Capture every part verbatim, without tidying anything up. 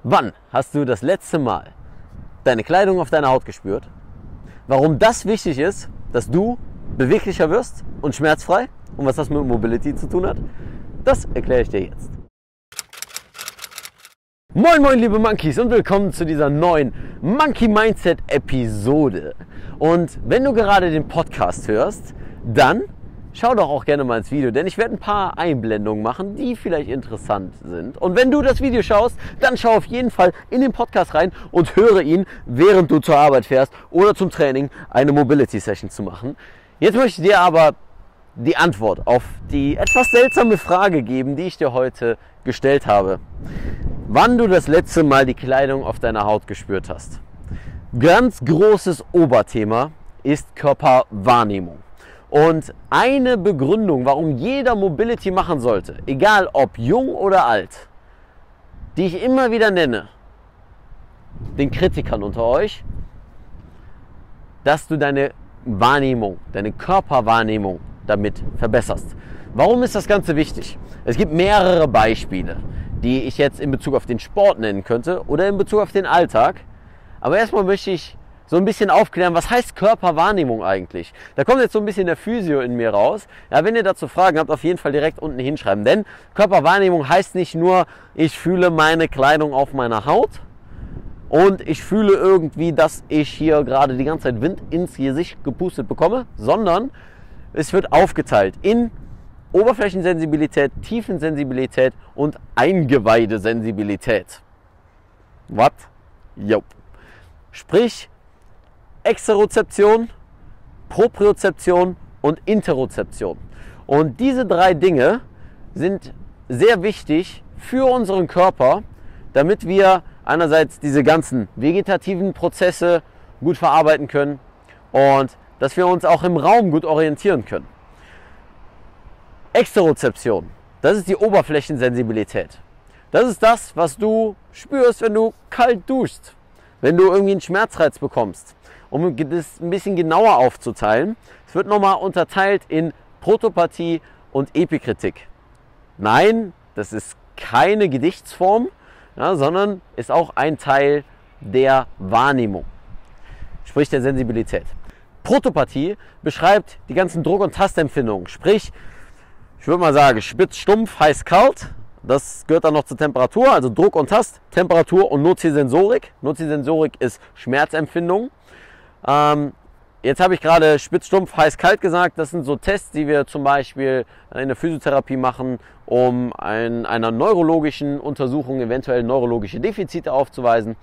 Wann hast du das letzte Mal deine Kleidung auf deiner Haut gespürt? Warum das wichtig ist, dass du beweglicher wirst und schmerzfrei und was das mit Mobility zu tun hat, das erkläre ich dir jetzt. Moin moin liebe Monkeys und willkommen zu dieser neuen Monkey Mindset Episode. Und wenn du gerade den Podcast hörst, dann schau doch auch gerne mal ins Video, denn ich werde ein paar Einblendungen machen, die vielleicht interessant sind. Und wenn du das Video schaust, dann schau auf jeden Fall in den Podcast rein und höre ihn, während du zur Arbeit fährst oder zum Training eine Mobility Session zu machen. Jetzt möchte ich dir aber die Antwort auf die etwas seltsame Frage geben, die ich dir heute gestellt habe. Wann du das letzte Mal die Kleidung auf deiner Haut gespürt hast. Ganz großes Oberthema ist Körperwahrnehmung. Und eine Begründung, warum jeder Mobility machen sollte, egal ob jung oder alt, die ich immer wieder nenne, den Kritikern unter euch, dass du deine Wahrnehmung, deine Körperwahrnehmung damit verbesserst. Warum ist das Ganze wichtig? Es gibt mehrere Beispiele, die ich jetzt in Bezug auf den Sport nennen könnte oder in Bezug auf den Alltag. Aber erstmal möchte ich so ein bisschen aufklären, was heißt Körperwahrnehmung eigentlich? Da kommt jetzt so ein bisschen der Physio in mir raus. Ja, wenn ihr dazu Fragen habt, auf jeden Fall direkt unten hinschreiben. Denn Körperwahrnehmung heißt nicht nur, ich fühle meine Kleidung auf meiner Haut und ich fühle irgendwie, dass ich hier gerade die ganze Zeit Wind ins Gesicht gepustet bekomme, sondern es wird aufgeteilt in Oberflächensensibilität, Tiefensensibilität und Eingeweidesensibilität. Was? Jo. Sprich, Exterozeption, Propriozeption und Interozeption. Und diese drei Dinge sind sehr wichtig für unseren Körper, damit wir einerseits diese ganzen vegetativen Prozesse gut verarbeiten können und dass wir uns auch im Raum gut orientieren können. Exterozeption, das ist die Oberflächensensibilität. Das ist das, was du spürst, wenn du kalt duschst, wenn du irgendwie einen Schmerzreiz bekommst. Um das ein bisschen genauer aufzuteilen, es wird nochmal unterteilt in Protopathie und Epikritik. Nein, das ist keine Gedichtsform, ja, sondern ist auch ein Teil der Wahrnehmung, sprich der Sensibilität. Protopathie beschreibt die ganzen Druck- und Tastempfindungen, sprich, ich würde mal sagen, spitz, stumpf, heiß, kalt. Das gehört dann noch zur Temperatur, also Druck und Tast, Temperatur und Noziosensorik. Noziosensorik ist Schmerzempfindung. Ähm, jetzt habe ich gerade spitz, stumpf, heiß, kalt gesagt. Das sind so Tests, die wir zum Beispiel in der Physiotherapie machen, um in einer neurologischen Untersuchung eventuell neurologische Defizite aufzuweisen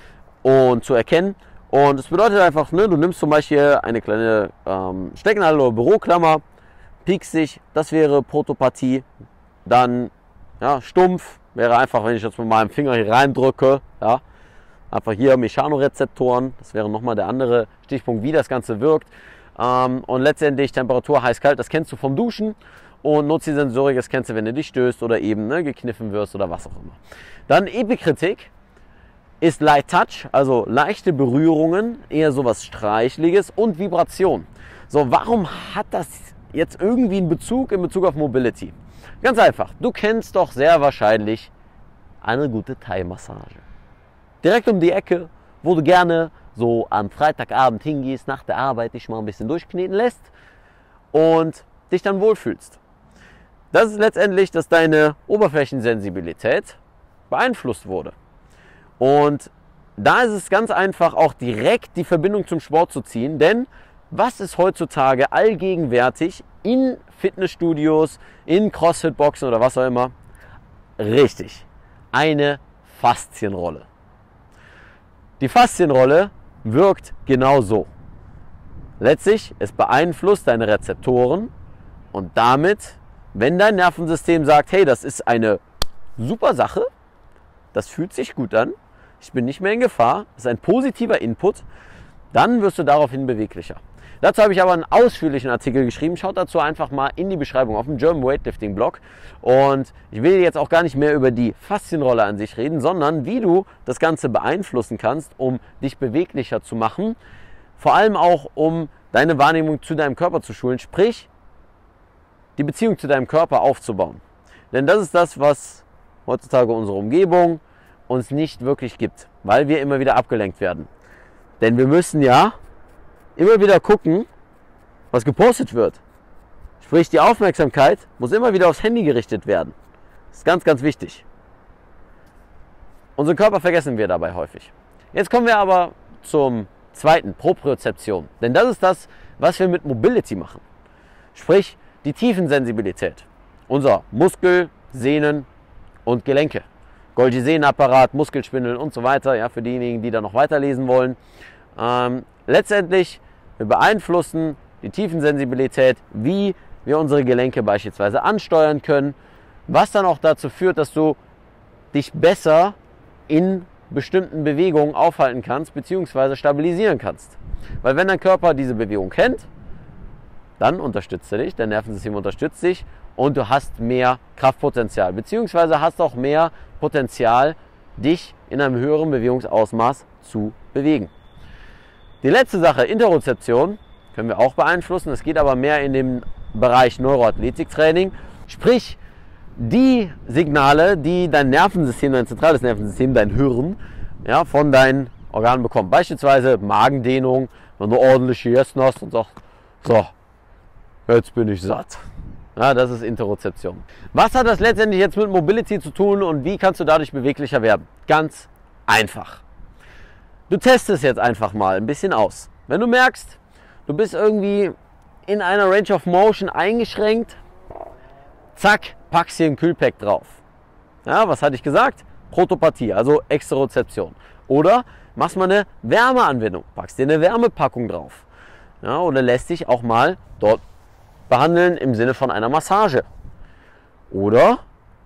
und zu erkennen. Und das bedeutet einfach, ne, du nimmst zum Beispiel eine kleine ähm, Stecknadel oder Büroklammer, piekst dich, das wäre Protopathie. Dann ja, stumpf wäre einfach, wenn ich jetzt mit meinem Finger hier reindrücke, ja, einfach hier Mechanorezeptoren, das wäre nochmal der andere Stichpunkt, wie das Ganze wirkt. Ähm, und letztendlich Temperatur heiß-kalt, das kennst du vom Duschen. Und Noziosensorik, das kennst du, wenn du dich stößt oder eben ne, gekniffen wirst oder was auch immer. Dann Epikritik ist Light Touch, also leichte Berührungen, eher sowas Streichliches und Vibration. So, warum hat das jetzt irgendwie einen Bezug in Bezug auf Mobility? Ganz einfach, du kennst doch sehr wahrscheinlich eine gute Thai-Massage. Direkt um die Ecke, wo du gerne so am Freitagabend hingehst, nach der Arbeit dich mal ein bisschen durchkneten lässt und dich dann wohlfühlst. Das ist letztendlich, dass deine Oberflächensensibilität beeinflusst wurde. Und da ist es ganz einfach, auch direkt die Verbindung zum Sport zu ziehen, denn was ist heutzutage allgegenwärtig in Fitnessstudios, in Crossfit-Boxen oder was auch immer? Richtig, eine Faszienrolle. Die Faszienrolle wirkt genau so. Letztlich, es beeinflusst deine Rezeptoren und damit, wenn dein Nervensystem sagt, hey, das ist eine super Sache, das fühlt sich gut an, ich bin nicht mehr in Gefahr, das ist ein positiver Input, dann wirst du daraufhin beweglicher. Dazu habe ich aber einen ausführlichen Artikel geschrieben. Schaut dazu einfach mal in die Beschreibung auf dem German Weightlifting Blog. Und ich will jetzt auch gar nicht mehr über die Faszienrolle an sich reden, sondern wie du das Ganze beeinflussen kannst, um dich beweglicher zu machen. Vor allem auch, um deine Wahrnehmung zu deinem Körper zu schulen, sprich, die Beziehung zu deinem Körper aufzubauen. Denn das ist das, was heutzutage unsere Umgebung uns nicht wirklich gibt, weil wir immer wieder abgelenkt werden. Denn wir müssen ja immer wieder gucken, was gepostet wird. Sprich, die Aufmerksamkeit muss immer wieder aufs Handy gerichtet werden. Das ist ganz, ganz wichtig. Unseren Körper vergessen wir dabei häufig. Jetzt kommen wir aber zum zweiten, Propriozeption. Denn das ist das, was wir mit Mobility machen. Sprich, die Tiefensensibilität. Unser Muskel, Sehnen und Gelenke. Golgi-Sehnenapparat, Muskelspindeln und so weiter. Ja, für diejenigen, die da noch weiterlesen wollen. Ähm, letztendlich, wir beeinflussen die Tiefensensibilität, wie wir unsere Gelenke beispielsweise ansteuern können, was dann auch dazu führt, dass du dich besser in bestimmten Bewegungen aufhalten kannst bzw. stabilisieren kannst. Weil wenn dein Körper diese Bewegung kennt, dann unterstützt er dich, dein Nervensystem unterstützt dich und du hast mehr Kraftpotenzial bzw. hast auch mehr Potenzial, dich in einem höheren Bewegungsausmaß zu bewegen. Die letzte Sache, Interozeption, können wir auch beeinflussen. Es geht aber mehr in den Bereich Neuroathletiktraining. Sprich, die Signale, die dein Nervensystem, dein zentrales Nervensystem, dein Hirn, ja, von deinen Organen bekommt. Beispielsweise Magendehnung, wenn du ordentlich gegessen hast und sagst, so, jetzt bin ich satt. Ja, das ist Interozeption. Was hat das letztendlich jetzt mit Mobility zu tun und wie kannst du dadurch beweglicher werden? Ganz einfach. Du testest jetzt einfach mal ein bisschen aus. Wenn du merkst, du bist irgendwie in einer Range of Motion eingeschränkt, zack, packst hier ein Kühlpack drauf. Ja, was hatte ich gesagt? Protopathie, also Exterozeption. Oder machst mal eine Wärmeanwendung, packst dir eine Wärmepackung drauf. Ja, oder lässt dich auch mal dort behandeln im Sinne von einer Massage. Oder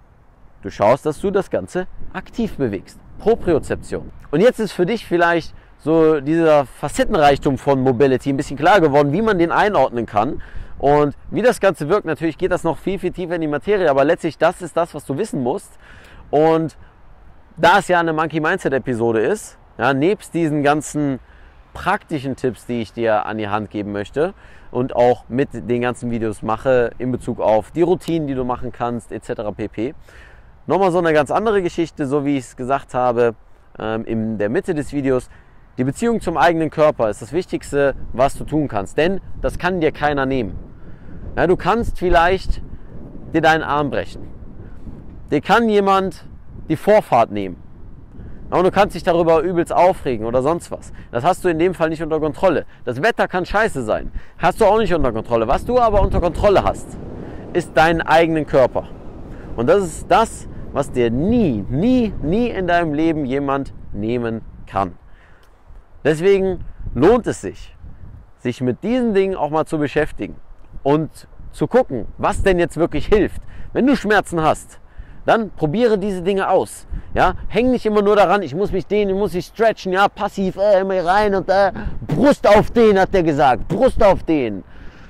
du schaust, dass du das Ganze aktiv bewegst. Propriozeption. Und jetzt ist für dich vielleicht so dieser Facettenreichtum von Mobility ein bisschen klar geworden, wie man den einordnen kann. Und wie das Ganze wirkt, natürlich geht das noch viel, viel tiefer in die Materie, aber letztlich das ist das, was du wissen musst. Und da es ja eine Monkey Mindset Episode ist, ja, nebst diesen ganzen praktischen Tipps, die ich dir an die Hand geben möchte und auch mit den ganzen Videos mache in Bezug auf die Routinen, die du machen kannst, et cetera pp. Nochmal so eine ganz andere Geschichte, so wie ich es gesagt habe ähm, in der Mitte des Videos. Die Beziehung zum eigenen Körper ist das Wichtigste, was du tun kannst, denn das kann dir keiner nehmen. Ja, du kannst vielleicht dir deinen Arm brechen. Dir kann jemand die Vorfahrt nehmen. Und du kannst dich darüber übelst aufregen oder sonst was. Das hast du in dem Fall nicht unter Kontrolle. Das Wetter kann scheiße sein. Hast du auch nicht unter Kontrolle. Was du aber unter Kontrolle hast, ist deinen eigenen Körper. Und das ist das, was dir nie, nie, nie in deinem Leben jemand nehmen kann. Deswegen lohnt es sich, sich mit diesen Dingen auch mal zu beschäftigen und zu gucken, was denn jetzt wirklich hilft. Wenn du Schmerzen hast, dann probiere diese Dinge aus. Ja? Häng nicht immer nur daran, ich muss mich dehnen, ich muss mich stretchen, ja, passiv, äh, immer rein und äh, Brust auf den, hat der gesagt, Brust auf den.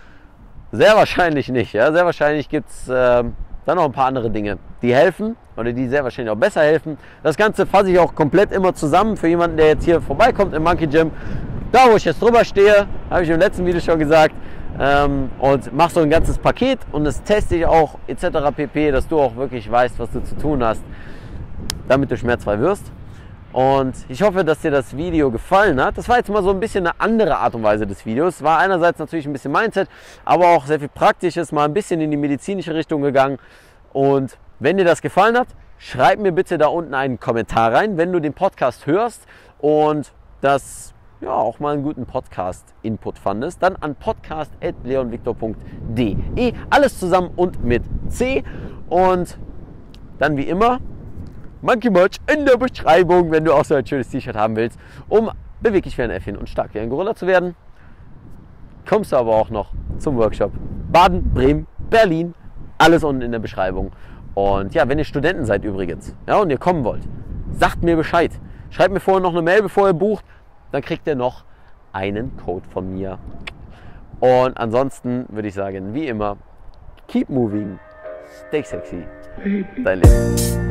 Sehr wahrscheinlich nicht. Ja? Sehr wahrscheinlich gibt es äh, dann noch ein paar andere Dinge, die helfen oder die sehr wahrscheinlich auch besser helfen. Das Ganze fasse ich auch komplett immer zusammen für jemanden, der jetzt hier vorbeikommt im Monkey Gym. Da, wo ich jetzt drüber stehe, habe ich im letzten Video schon gesagt, ähm, und mach so ein ganzes Paket und das teste ich auch et cetera pp, dass du auch wirklich weißt, was du zu tun hast, damit du schmerzfrei wirst. Und ich hoffe, dass dir das Video gefallen hat. Das war jetzt mal so ein bisschen eine andere Art und Weise des Videos. Es war einerseits natürlich ein bisschen Mindset, aber auch sehr viel Praktisches, mal ein bisschen in die medizinische Richtung gegangen. Und wenn dir das gefallen hat, schreib mir bitte da unten einen Kommentar rein, wenn du den Podcast hörst und das ja auch mal einen guten Podcast-Input fandest, dann an podcast at leonviktor punkt de. Alles zusammen und mit C. Und dann wie immer Monkey Merch in der Beschreibung, wenn du auch so ein schönes T-Shirt haben willst, um beweglich wie ein Äffchen und stark wie ein Gorilla zu werden. Kommst du aber auch noch zum Workshop Baden, Bremen, Berlin, alles unten in der Beschreibung. Und ja, wenn ihr Studenten seid übrigens, ja, und ihr kommen wollt, sagt mir Bescheid. Schreibt mir vorher noch eine Mail, bevor ihr bucht, dann kriegt ihr noch einen Code von mir. Und ansonsten würde ich sagen, wie immer, keep moving, stay sexy, dein Leben.